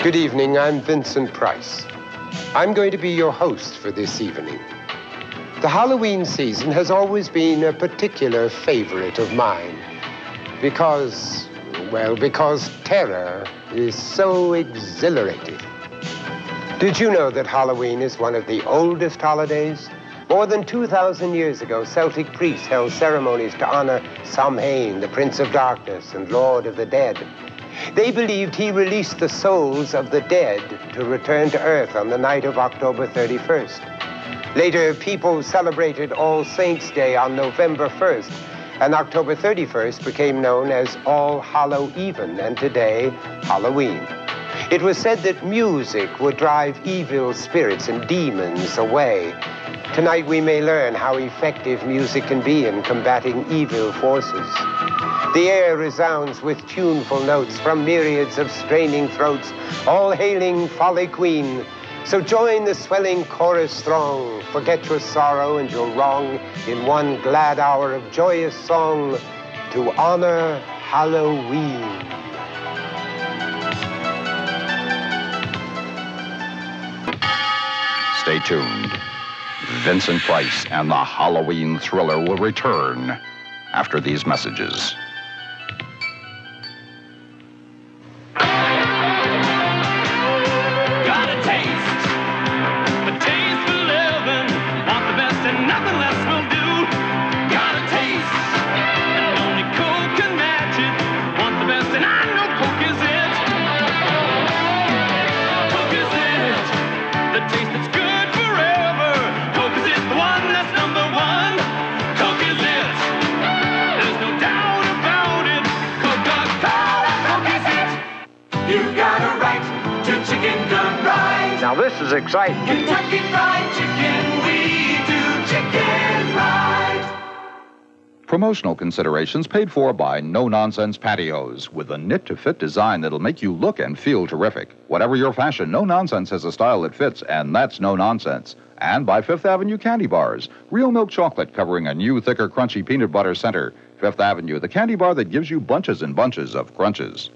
Good evening, I'm Vincent Price. I'm going to be your host for this evening. The Halloween season has always been a particular favorite of mine because terror is so exhilarating. Did you know that Halloween is one of the oldest holidays? More than 2,000 years ago, Celtic priests held ceremonies to honor Samhain, the Prince of Darkness and Lord of the Dead. They believed he released the souls of the dead to return to Earth on the night of October 31st. Later, people celebrated All Saints' Day on November 1st, and October 31st became known as All Hallow Even, and today, Halloween. It was said that music would drive evil spirits and demons away. Tonight, we may learn how effective music can be in combating evil forces. The air resounds with tuneful notes from myriads of straining throats, all hailing Folly Queen. So join the swelling chorus throng, forget your sorrow and your wrong in one glad hour of joyous song to honor Halloween. Stay tuned. Vincent Price and the Halloween thriller will return after these messages. Now this is exciting. Kentucky Fried Chicken, we do chicken right. Promotional considerations paid for by No Nonsense Patios, with a knit-to-fit design that'll make you look and feel terrific. Whatever your fashion, No Nonsense has a style that fits, and that's No Nonsense. And by Fifth Avenue Candy Bars, real milk chocolate covering a new, thicker, crunchy peanut butter center. Fifth Avenue, the candy bar that gives you bunches and bunches of crunches.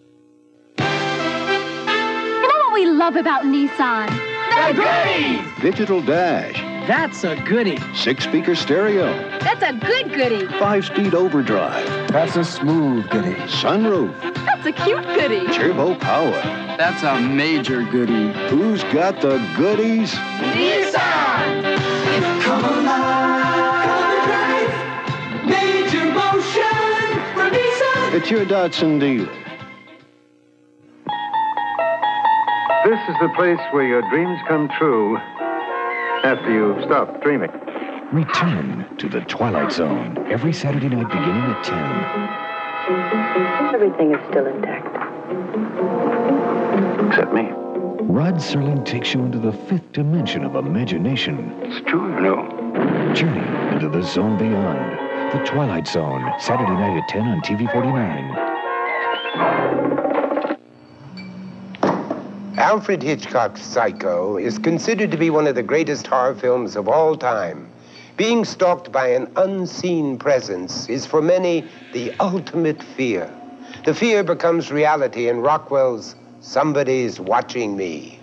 We love about Nissan. The goodies! Digital dash. That's a goodie. 6-speaker stereo. That's a good goodie. 5-speed overdrive. That's a smooth goodie. Sunroof. That's a cute goodie. Turbo power. That's a major goodie. Who's got the goodies? Nissan! Come alive, come alive. Major motion from Nissan. It's your Datsun dealer. This is the place where your dreams come true after you stop dreaming. Return to the Twilight Zone every Saturday night beginning at 10. Everything is still intact. Except me. Rod Serling takes you into the fifth dimension of imagination. It's true, you know. Journey into the zone beyond. The Twilight Zone, Saturday night at 10 on TV 49. Alfred Hitchcock's Psycho is considered to be one of the greatest horror films of all time. Being stalked by an unseen presence is for many the ultimate fear. The fear becomes reality in Rockwell's Somebody's Watching Me.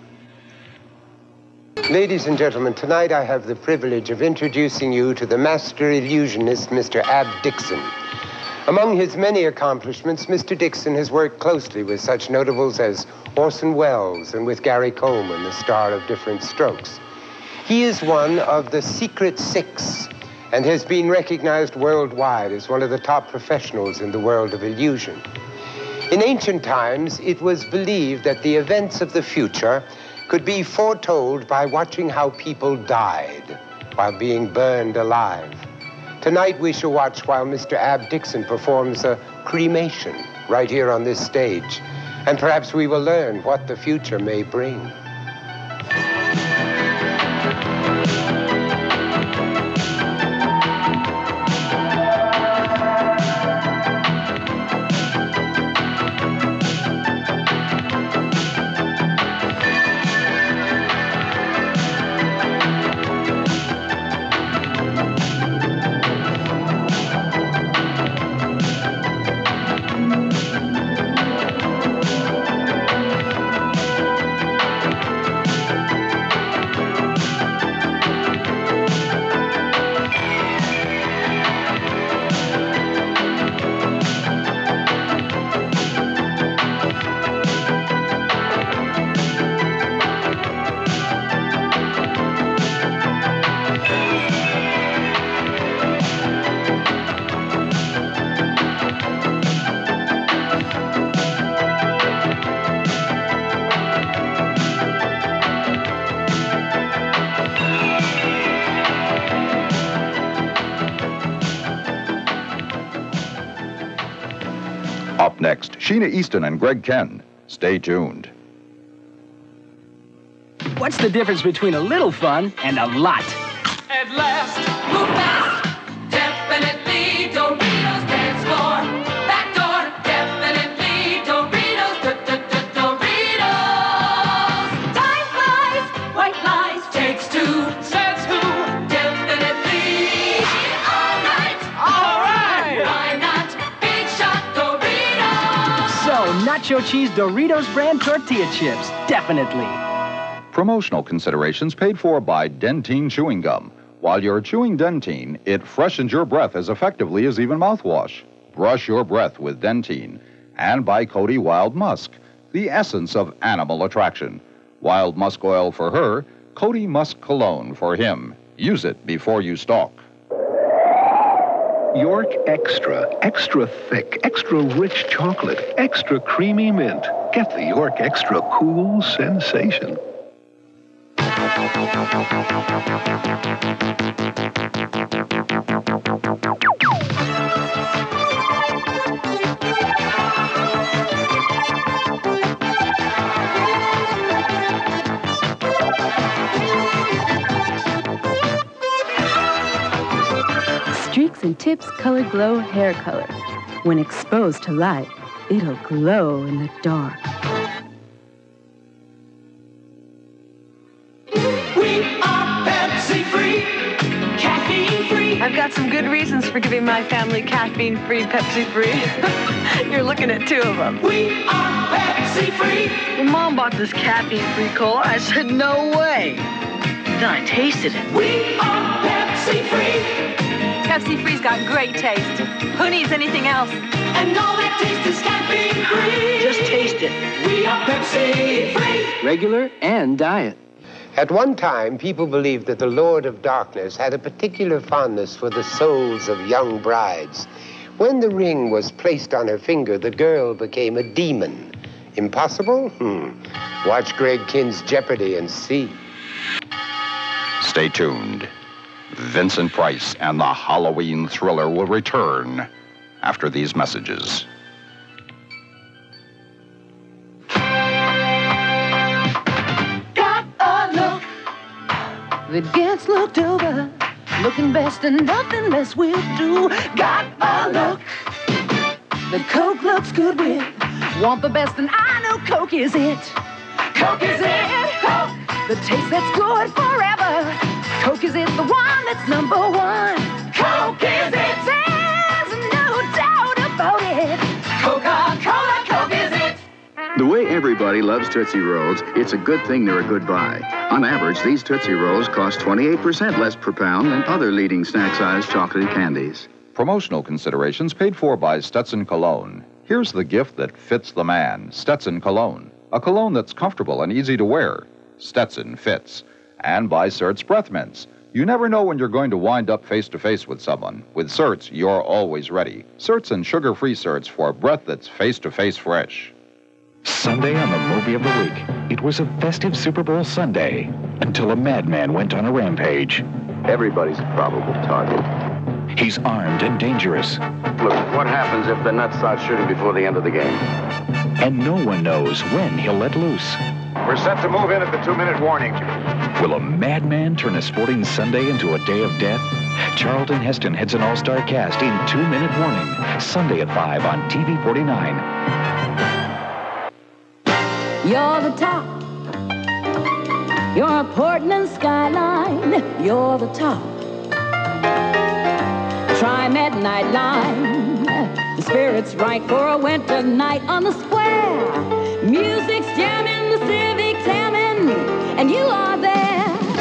Ladies and gentlemen, tonight I have the privilege of introducing you to the master illusionist, Mr. Ab Dixon. Among his many accomplishments, Mr. Dixon has worked closely with such notables as Orson Welles and with Gary Coleman, the star of Different Strokes. He is one of the Secret Six and has been recognized worldwide as one of the top professionals in the world of illusion. In ancient times, it was believed that the events of the future could be foretold by watching how people died while being burned alive. Tonight we shall watch while Mr. Ab Dixon performs a cremation right here on this stage. And perhaps we will learn what the future may bring. Next, Sheena Easton and Greg Ken. Stay tuned. What's the difference between a little fun and a lot? At last, move fast. Definitely Doritos dance floor. Back door, definitely Doritos. Doritos. Time flies, white lies. Takes two, says who? Definitely. All right. Why not? Big shot Doritos. So, nacho cheese Doritos brand tortilla chips. Definitely. Promotional considerations paid for by Dentyne Chewing Gum. While you're chewing Dentyne, it freshens your breath as effectively as even mouthwash. Brush your breath with Dentyne. And by Coty Wild Musk, the essence of animal attraction. Wild musk oil for her, Coty Musk cologne for him. Use it before you stalk. York Extra. Extra thick, extra rich chocolate, extra creamy mint. Get the York Extra cool sensation. Streaks and Tips Color Glo Hair Color. When exposed to light, it'll glow in the dark. I've got some good reasons for giving my family caffeine-free Pepsi-free. You're looking at two of them. We are Pepsi-free. When Mom bought this caffeine-free cola, I said, no way. Then I tasted it. We are Pepsi-free. Pepsi-free's got great taste. Who needs anything else? And all that taste is caffeine-free. Just taste it. We are Pepsi-free. Regular and diet. At one time, people believed that the Lord of Darkness had a particular fondness for the souls of young brides. When the ring was placed on her finger, the girl became a demon. Impossible? Watch Greg Kin's Jeopardy and see. Stay tuned. Vincent Price and the Halloween thriller will return after these messages. That gets looked over, looking best and nothing less will do. Got a look that Coke looks good with. Want the best and I know Coke is it. Coke is it. Coke, the taste that's good forever. Coke is it, the one that's number one. Coke is it. There's no doubt about it. Coca-Cola, Coke is it. The way everybody loves Tootsie Rolls, it's a good thing they're a good buy. On average, these Tootsie Rolls cost 28% less per pound than other leading snack-sized chocolatey candies. Promotional considerations paid for by Stetson Cologne. Here's the gift that fits the man, Stetson Cologne. A cologne that's comfortable and easy to wear. Stetson fits. And by Certs Breath Mints. You never know when you're going to wind up face-to-face with someone. With Certs, you're always ready. Certs and sugar-free Certs for breath that's face-to-face fresh. Sunday on the Movie of the Week. It was a festive Super Bowl Sunday until a madman went on a rampage. Everybody's a probable target. He's armed and dangerous. Look, what happens if the nuts start shooting before the end of the game? And no one knows when he'll let loose. We're set to move in at the 2-minute warning. Will a madman turn a sporting Sunday into a day of death? Charlton Heston heads an all-star cast in 2-minute warning. Sunday at 5 on TV 49. You're the top. You're a Portland skyline. You're the top. TriMet Nightline. The spirit's right for a winter night on the square. Music's jamming, the Civic's jamming, and you are there.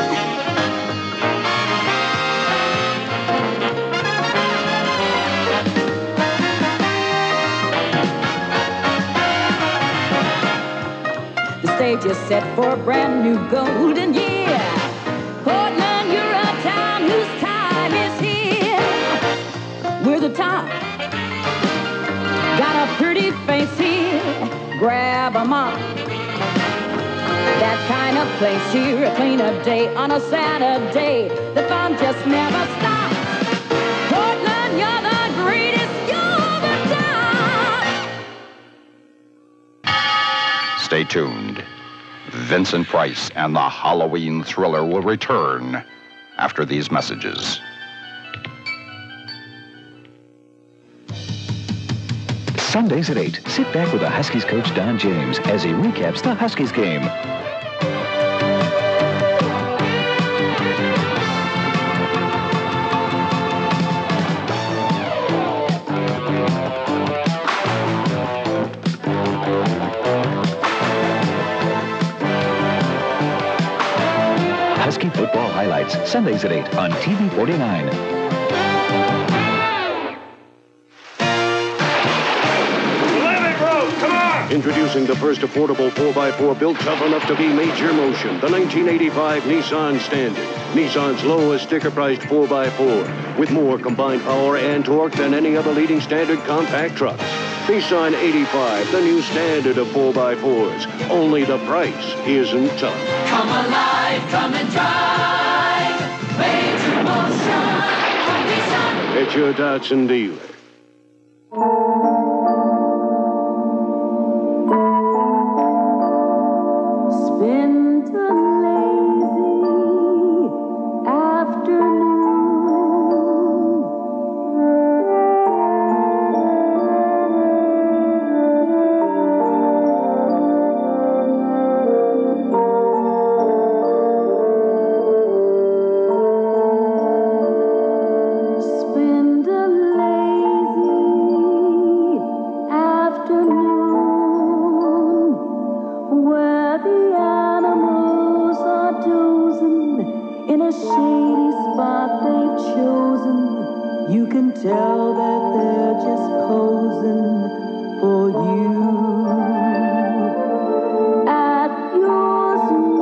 The stage is set for a brand new golden year. Portland, you're a town whose time is here. We're the top. Got a pretty face here. Grab 'em up. That kind of place here, a cleaner day on a Saturday. The fun just never stops. Portland, you're the greatest, you're the top. Stay tuned. Vincent Price and the Halloween thriller will return after these messages. Sundays at 8, sit back with the Huskies coach Don James as he recaps the Huskies game. Husky football highlights, Sundays at 8 on TV 49. Introducing the first affordable 4x4 built tough enough to be major motion, the 1985 Nissan Standard. Nissan's lowest sticker-priced 4x4, with more combined power and torque than any other leading standard compact trucks. Nissan 85, the new standard of 4x4s. Only the price isn't tough. Come alive, come and drive. Major motion from Nissan. At your Datsun dealer. Spend a lazy afternoon. Spend a lazy afternoon where the animals are dozing in a shady spot they've chosen. You can tell that they're just posing for you at your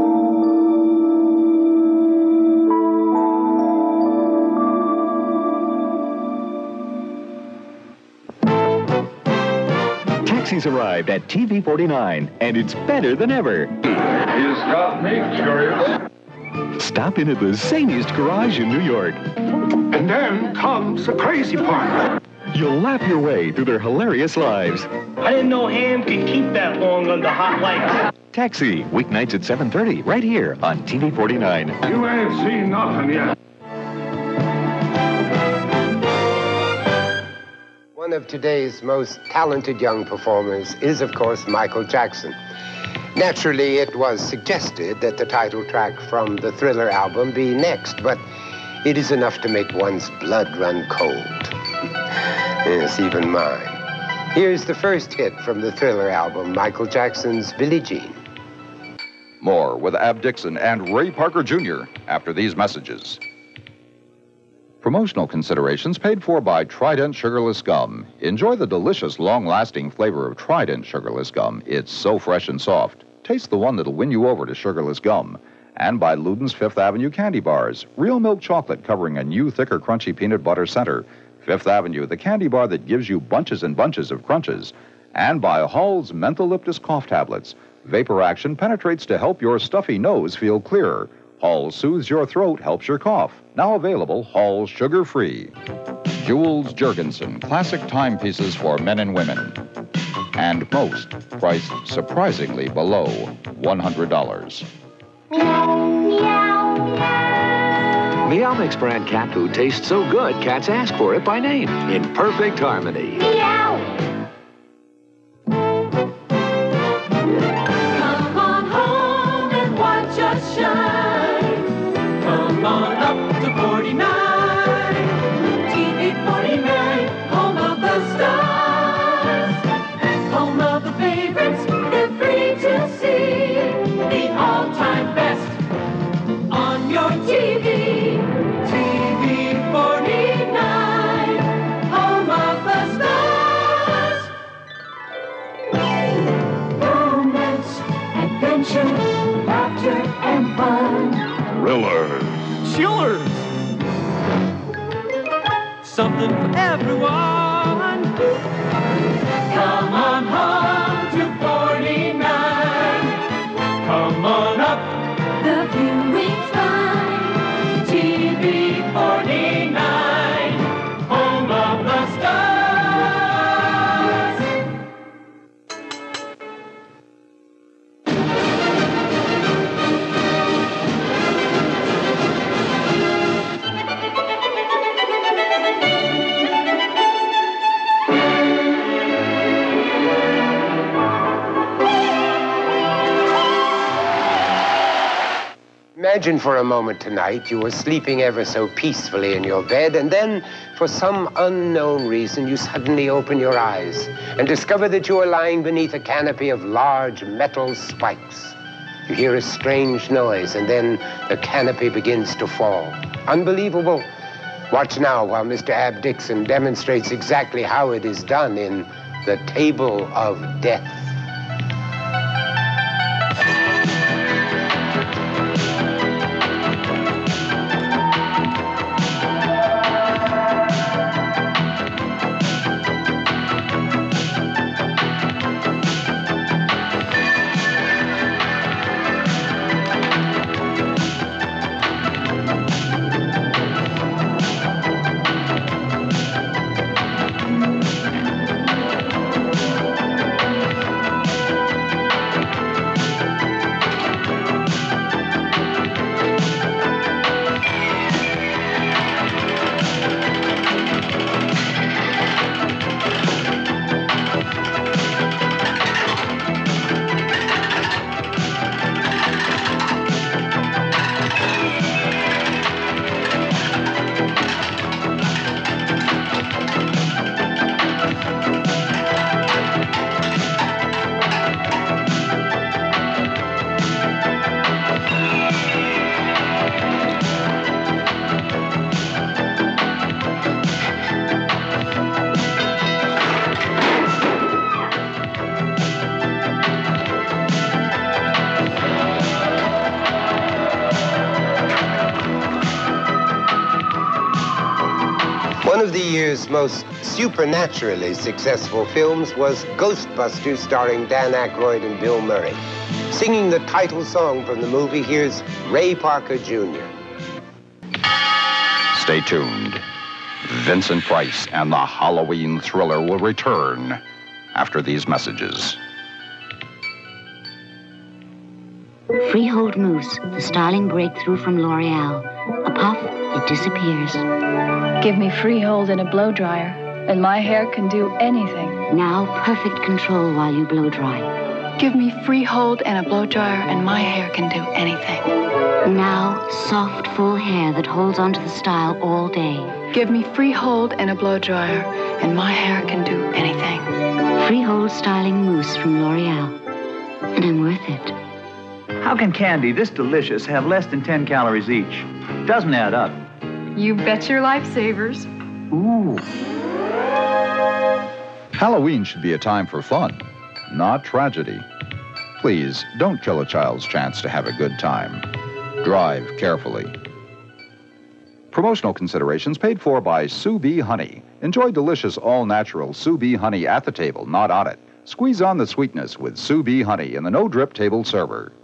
Taxi's arrived at TV 49, and it's better than ever. He's got me curious. Stop in at the zaniest garage in New York. And then comes the crazy part. You'll laugh your way through their hilarious lives. I didn't know ham could keep that long under hot lights. Taxi, weeknights at 7:30, right here on TV 49. You ain't seen nothing yet. One of today's most talented young performers is, of course, Michael Jackson. Naturally, it was suggested that the title track from the Thriller album be next, but it is enough to make one's blood run cold. Yes, even mine. Here's the first hit from the Thriller album, Michael Jackson's Billie Jean. More with Ab Dixon and Ray Parker Jr. after these messages. Promotional considerations paid for by Trident Sugarless Gum. Enjoy the delicious, long-lasting flavor of Trident Sugarless Gum. It's so fresh and soft. Taste the one that'll win you over to sugarless gum. And by Luden's Fifth Avenue Candy Bars. Real milk chocolate covering a new, thicker, crunchy peanut butter center. Fifth Avenue, the candy bar that gives you bunches and bunches of crunches. And by Hall's Mentholyptus Cough Tablets. Vapor action penetrates to help your stuffy nose feel clearer. Hall soothes your throat, helps your cough. Now available, Hall sugar-free. Jules Jurgensen, classic timepieces for men and women. And most priced surprisingly below $100. Meow Mix brand cat food tastes so good, cats ask for it by name in perfect harmony. Meow. Come on home and watch us shine. Come on up to 49. TV 49, home of the stars. Home of the favorites, they're free to see. The all-time best on your TV. TV 49, home of the stars. Romance, adventure, laughter, and fun. Thrillers. Chillers. Something for everyone. Come on home to 49. Come on up. The viewing's fine. TV 49. Home of the stars. Imagine for a moment tonight you were sleeping ever so peacefully in your bed, and then, for some unknown reason, you suddenly open your eyes and discover that you are lying beneath a canopy of large metal spikes. You hear a strange noise, and then the canopy begins to fall. Unbelievable. Watch now while Mr. Ab Dixon demonstrates exactly how it is done in The Table of Death. One of the year's most supernaturally successful films was Ghostbusters, starring Dan Aykroyd and Bill Murray. Singing the title song from the movie, here's Ray Parker Jr. Stay tuned. Vincent Price and the Halloween thriller will return after these messages. Freehold Mousse, the styling breakthrough from L'Oreal. A puff, it disappears. Give me Freehold and a blow dryer, and my hair can do anything. Now, perfect control while you blow dry. Give me Freehold and a blow dryer, and my hair can do anything. Now, soft, full hair that holds onto the style all day. Give me Freehold and a blow dryer, and my hair can do anything. Freehold Styling Mousse from L'Oreal. And I'm worth it. How can candy this delicious have less than 10 calories each? Doesn't add up. You bet your lifesavers. Ooh. Halloween should be a time for fun, not tragedy. Please, don't kill a child's chance to have a good time. Drive carefully. Promotional considerations paid for by Sous Bee Honey. Enjoy delicious all-natural Sous Bee Honey at the table, not on it. Squeeze on the sweetness with Sous Bee Honey in the no-drip table server.